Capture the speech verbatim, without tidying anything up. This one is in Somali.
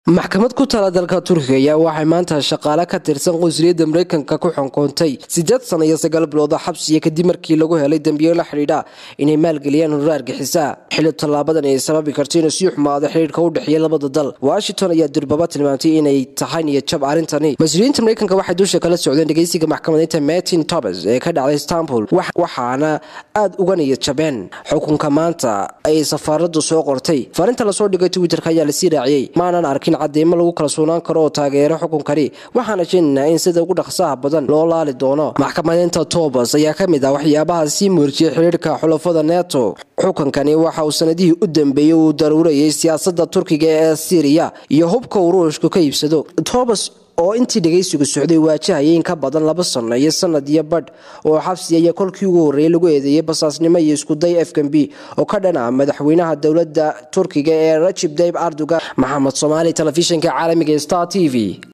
maxkamad ku tala dalka Turkiga ayaa waxay maanta shaqaale ka tirsan qunsuliyadda Mareykanka ku xukuntay sideed sano iyo sagaal bilood xabsi kadib markii lagu helay dambiyo la xiriira inay maalgeliyaan urur argagixisa xilli talaabadan ay sababi karto inuu sii xumaado xiriirka u dhaxeeya labada dal. Washington ayaa durbaba tilmaantay inay tahay niyad jab arintani. Mas'uuliyiinta Mareykanka waxay dusha kala socdeen dhageysiga maxkamadda Martin Thomas ee ka dhacday Istanbul waxaana aad uga niyad jabeen xukunka maanta ay safaaraddu soo qortay. Farinta la soo dhigay Twitter-ka ayaa la sii raaciyay maanan arkin cadeemo lagu kala soonaan karo oo taageero xukunkani waxaana jeednaa in sida ugu dhaqsaha badan loo laali doono. Maxkamadda Thomas ayaa ka mid ah waxyaabaha si muujiyay xiriirka xulafada NATO. xukunkani waxa uu sanadihii u dambeeyay uu daruurayay siyaasadda Turkiga ee Syria iyo hubka Ruushka ka iibsado. Thomas oo intii dhageysigu socday waajahayay in ka badan laba sano iyo sanad iyo badh oo xabsi iyo kolkii ugu horeeyay lagu eedeeyay basaasnimo iyo isku day F K B oo ka dhana madaxweynaha dawladda Turkiga ee Recep Tayyip Erdogan. Maxamed Soomaali, telefishinka caalamiga Star T V.